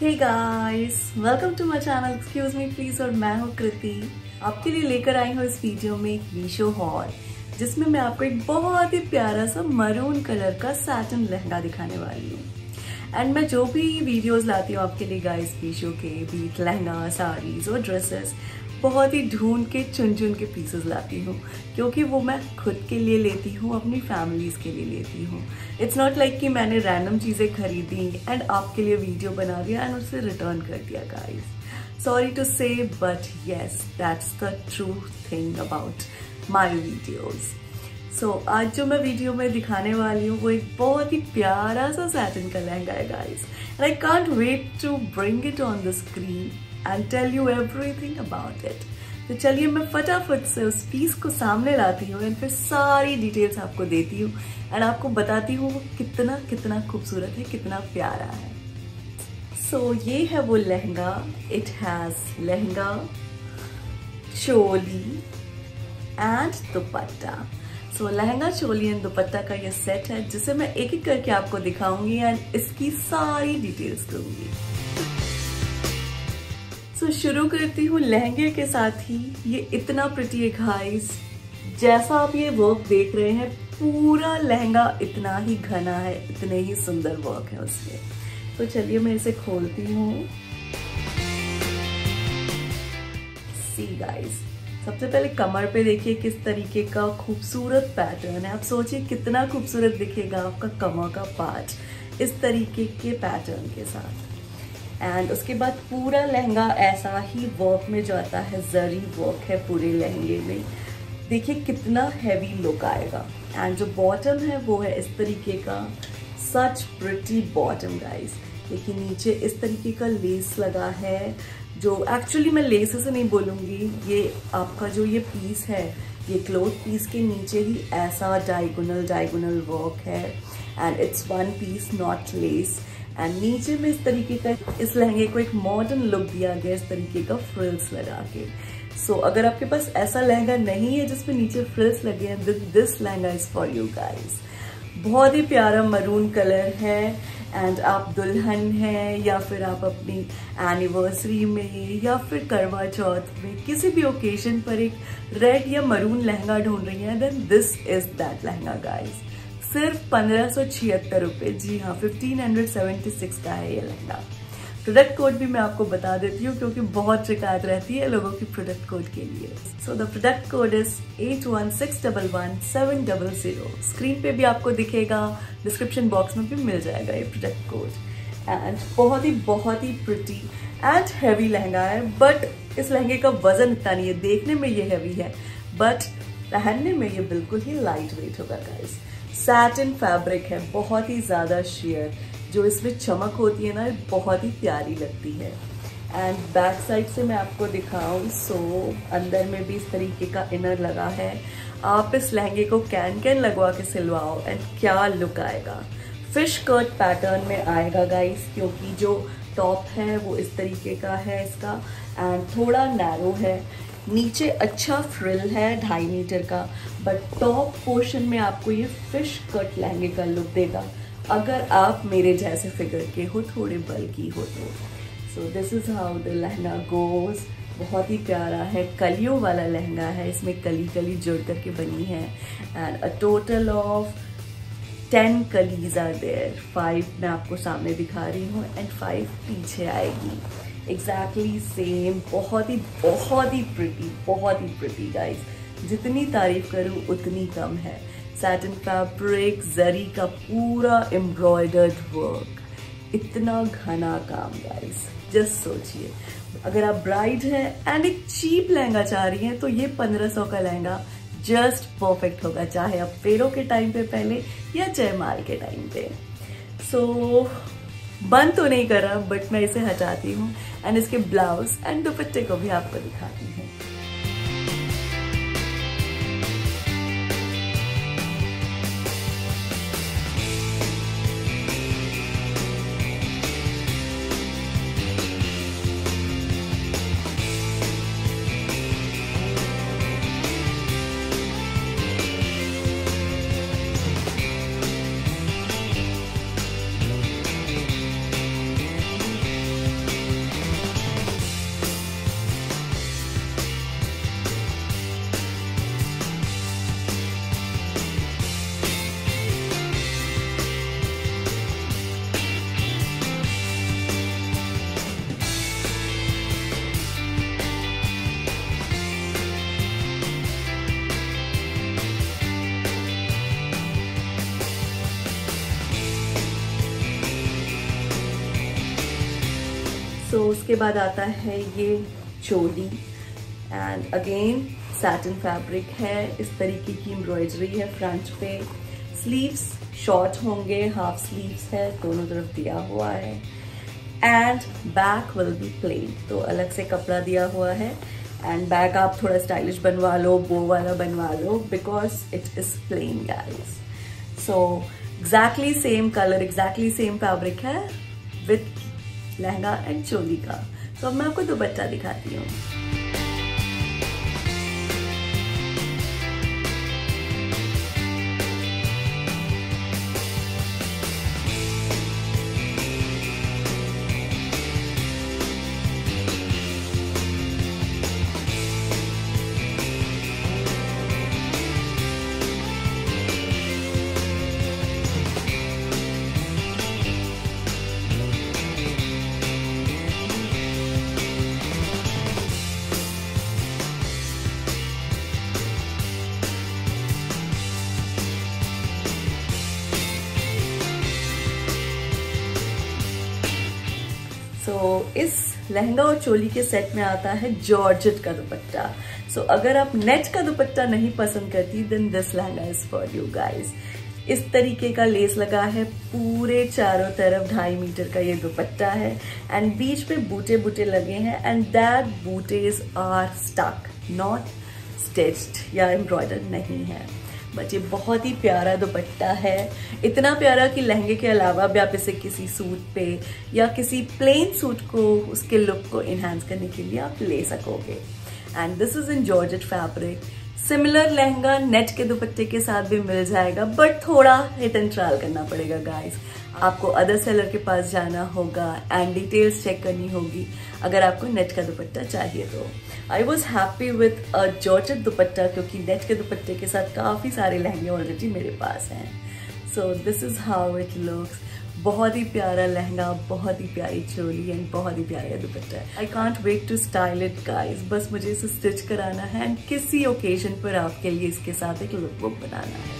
Hey guys, welcome to my channel excuse me please. और मैं हूँ कृति, आपके लिए लेकर आई हूँ इस वीडियो में एक मीशो हॉल, जिसमें मैं आपको एक बहुत ही प्यारा सा मरून कलर का सैटिन लहंगा दिखाने वाली हूँ। एंड मैं जो भी वीडियोस लाती हूँ आपके लिए गाइस मीशो के, बीट लहंगा, साड़ीज और ड्रेसेस, बहुत ही ढूंढ के चुन चुन के पीसेस लाती हूँ, क्योंकि वो मैं खुद के लिए लेती हूँ, अपनी फैमिलीज के लिए लेती हूँ। इट्स नॉट लाइक कि मैंने रैंडम चीज़ें खरीदी एंड आपके लिए वीडियो बना दिया एंड उसे रिटर्न कर दिया guys. Sorry to say but yes, that's the true thing about my videos. So आज जो मैं वीडियो में दिखाने वाली हूँ वो एक बहुत ही प्यारा सा सैटिन का लहंगा है guys, and I can't wait to bring it on the screen and tell you everything about it. तो चलिए मैं फटाफट से उस पीस को सामने लाती हूँ एंड फिर सारी डिटेल्स आपको देती हूँ एंड आपको बताती हूँ वो कितना कितना खूबसूरत है, कितना प्यारा है। सो ये है वो lehenga. It has lehenga, choli and dupatta. So lehenga, choli and dupatta का ये सेट है, जिसे मैं एक एक करके आपको दिखाऊंगी एंड इसकी सारी डिटेल्स दूंगी। सो शुरू करती हूँ लहंगे के साथ ही। ये इतना प्रिटी है गाइस, जैसा आप ये वर्क देख रहे हैं, पूरा लहंगा इतना ही घना है, इतने ही सुंदर वर्क है उसमें। तो चलिए मैं इसे खोलती हूँ। सी गाइस, सबसे पहले कमर पे देखिए किस तरीके का खूबसूरत पैटर्न है। आप सोचिए कितना खूबसूरत दिखेगा आपका कमर का पार्ट इस तरीके के पैटर्न के साथ। एंड उसके बाद पूरा लहंगा ऐसा ही वर्क में जाता है, जरी वर्क है पूरे लहंगे में। देखिए कितना हैवी लुक आएगा। एंड जो बॉटम है वो है इस तरीके का, सच प्रिटी बॉटम गाइस। देखिए नीचे इस तरीके का लेस लगा है, जो एक्चुअली मैं लेस से नहीं बोलूँगी, ये आपका जो ये पीस है, ये क्लोथ पीस के नीचे ही ऐसा डायगोनल वर्क है and it's one piece not less. And नीचे में इस तरीके का इस लहंगे को एक मॉडर्न लुक दिया गया, इस तरीके का फ्रिल्स लगा के। सो अगर आपके पास ऐसा लहंगा नहीं है जिसमें नीचे फ्रिल्स लगे हैं, this lehenga is for you guys. बहुत ही प्यारा मरून कलर है एंड आप दुल्हन हैं या फिर आप अपनी एनिवर्सरी में या फिर करवा चौथ में किसी भी ओकेजन पर एक रेड या मरून लहंगा ढूंढ रही हैं, then this is that lehenga guys. सिर्फ 1576 रुपये, जी हाँ 1576 का है ये लहंगा। प्रोडक्ट कोड भी मैं आपको बता देती हूँ, क्योंकि बहुत शिकायत रहती है लोगों की प्रोडक्ट कोड के लिए। So the product code is 81611700। Screen पे भी आपको दिखेगा, डिस्क्रिप्शन बॉक्स में भी मिल जाएगा ये प्रोडक्ट कोड। एंड बहुत ही प्रिटी एंड हैवी लहंगा है, बट इस लहंगे का वजन इतना नहीं है। देखने में ये हैवी है बट पहनने में ये बिल्कुल ही लाइट वेट होगा गाइस। सैटिन फैब्रिक है, बहुत ही ज्यादा शेयर, जो इसमें चमक होती है ना, बहुत ही प्यारी लगती है। एंड बैक साइड से मैं आपको दिखाऊं, सो अंदर में भी इस तरीके का इनर लगा है। आप इस लहंगे को कैन लगवा के सिलवाओ एंड क्या लुक आएगा। फिश कट पैटर्न में आएगा गाइस, क्योंकि जो टॉप है वो इस तरीके का है इसका एंड थोड़ा नैरो है। नीचे अच्छा फ्रिल है 2.5 मीटर का, बट टॉप पोर्शन में आपको ये फिश कट लहंगे का लुक देगा अगर आप मेरे जैसे फिगर के हो, थोड़े बल्की हो तो। So this is how the lehenga goes. बहुत ही प्यारा है, कलियों वाला लहंगा है, इसमें कली जुड़ करके बनी है एंड अ टोटल ऑफ 10 कलीज आर देयर। 5 मैं आपको सामने दिखा रही हूँ एंड 5 पीछे आएगी। Exactly same. बहुत ही प्रिटी गाइस। जितनी तारीफ करूँ उतनी कम है। सैटिन फैब्रिक, जरी का पूरा एम्ब्रॉयडर्ड वर्क, इतना घना काम गाइस। जस्ट सोचिए, अगर आप ब्राइड हैं एंड एक चीप लहंगा चाह रही हैं, तो ये 1500 का लहंगा जस्ट परफेक्ट होगा, चाहे आप फेरों के टाइम पे पहले या जयमाल के टाइम पे। सो बंद तो नहीं कर रहा, बट मैं इसे हटाती हूँ एंड इसके ब्लाउज एंड दुपट्टे को भी आपको दिखाती हूँ। सो उसके बाद आता है ये choli and again satin fabric है, इस तरीके की एम्ब्रॉयडरी है फ्रंट पे, स्लीव्स शॉर्ट होंगे, हाफ स्लीव्स है, दोनों तरफ दिया हुआ है and back will be plain, तो अलग से कपड़ा दिया हुआ है एंड बैक आप थोड़ा स्टाइलिश बनवा लो, बो वाला बनवा लो because it is plain guys. So exactly same colour, exactly same fabric है विथ लहंगा एंड चोली का। तो अब मैं आपको दुपट्टा दिखाती हूँ। इस लहंगा और चोली के सेट में आता है जॉर्जेट का दुपट्टा। सो अगर आप नेट का दुपट्टा नहीं पसंद करती then this lehenga is for you guys. इस तरीके का लेस लगा है पूरे चारों तरफ, 2.5 मीटर का ये दुपट्टा है एंड बीच पे बूटे बूटे लगे हैं एंड दैट बूटेज आर स्टक, नॉट स्टिच्ड या एम्ब्रॉयडर्ड नहीं है, बट ये बहुत ही प्यारा दुपट्टा है, इतना प्यारा कि लहंगे के अलावा भी आप इसे किसी सूट पे या किसी प्लेन सूट को उसके लुक को इन्हांस करने के लिए आप ले सकोगे। And this is in georgette fabric. Similar lehenga net के दुपट्टे के साथ भी मिल जाएगा बट थोड़ा हिट एंड ट्रायल करना पड़ेगा गाइस। आपको अदर सेलर के पास जाना होगा एंड डिटेल्स चेक करनी होगी अगर आपको नेट का दुपट्टा चाहिए तो। I was happy with a georgette dupatta क्योंकि नेट के दुपट्टे के साथ काफ़ी सारे लहंगे ऑलरेडी मेरे पास हैं। So this is how it looks. बहुत ही प्यारा लहंगा, बहुत ही प्यारी चोली एंड बहुत ही प्यारा dupatta. I can't wait to style it guys, बस मुझे इसे स्टिच कराना है एंड किसी ओकेजन पर आपके लिए इसके साथ एक लुक बुक बनाना है।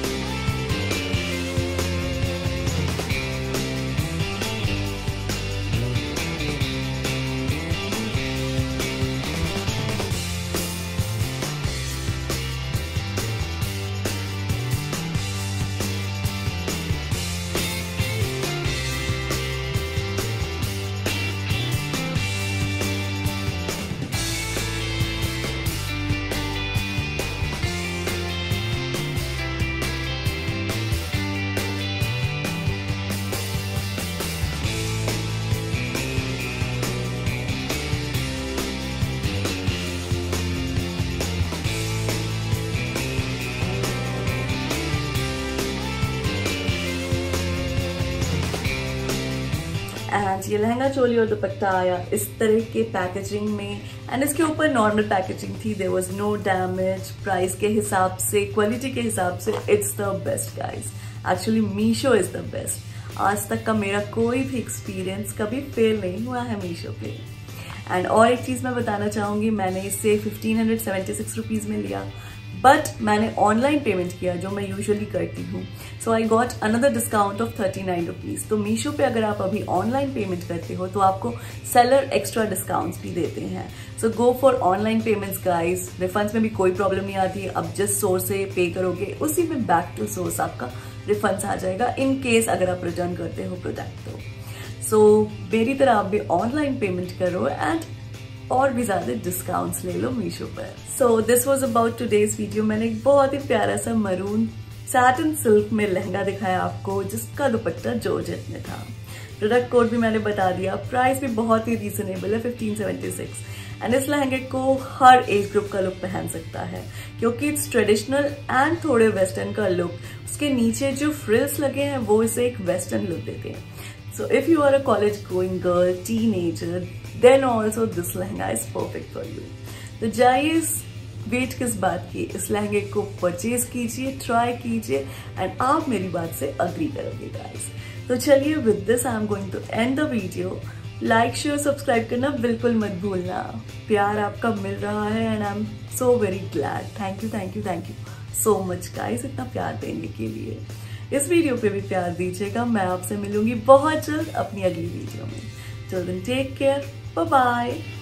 एंड ये लहंगा चोली और दुपट्टा आया इस तरह के पैकेजिंग में एंड इसके ऊपर नॉर्मल पैकेजिंग थी, there was no damage. Price के हिसाब से, क्वालिटी के हिसाब से it's the best guys. Actually Meesho is the best. आज तक का मेरा कोई भी एक्सपीरियंस कभी फेल नहीं हुआ है मीशो पे। एंड और एक चीज मैं बताना चाहूंगी, मैंने इसे 1576 रुपीज में लिया बट मैंने ऑनलाइन पेमेंट किया जो मैं यूजुअली करती हूँ। So I got another discount of 39 rupees. तो मीशो पे अगर आप अभी ऑनलाइन पेमेंट करते हो तो आपको सेलर एक्स्ट्रा डिस्काउंट्स भी देते हैं। So go for online payments guys. Refunds में भी कोई प्रॉब्लम नहीं आती है। अब जिस सोर्स से पे करोगे उसी में बैक टू सोर्स आपका रिफंड्स आ जाएगा इन केस अगर आप रिटर्न करते हो प्रोडक्ट तो। सो मेरी तरह आप भी ऑनलाइन पेमेंट करो एंड और भी ज्यादा डिस्काउंट्स ले लो मीशो पर। So this was about today's video. मैंने एक बहुत ही प्यारा सा मरून सैटिन सिल्क में लहंगा दिखाया आपको जिसका दुपट्टा जॉर्जेट में था। प्रोडक्ट कोड भी मैंने बता दिया, प्राइस भी बहुत ही रीजनेबल है 1576 एंड इस लहंगे को हर एज ग्रुप का लुक पहन सकता है क्योंकि इट्स ट्रेडिशनल एंड थोड़े वेस्टर्न का लुक। उसके नीचे जो फ्रिल्स लगे हैं वो इसे एक वेस्टर्न लुक देते हैं। So if you are a college going girl, teenager, then also this lehenga is perfect for you. तो जाइए, वेट किस बात की, इस लहंगे को परचेज कीजिए, ट्राई कीजिए एंड आप मेरी बात से अग्री करोगे गाइस। तो चलिए with this I am going to end the video. Like share subscribe करना बिल्कुल मत भूलना। प्यार आपका मिल रहा है and I am so very glad. Thank you so much guys इतना प्यार देने के लिए। इस वीडियो पे भी प्यार दीजिएगा। मैं आपसे मिलूंगी बहुत जल्द अपनी अगली वीडियो में। Till then take care, bye bye.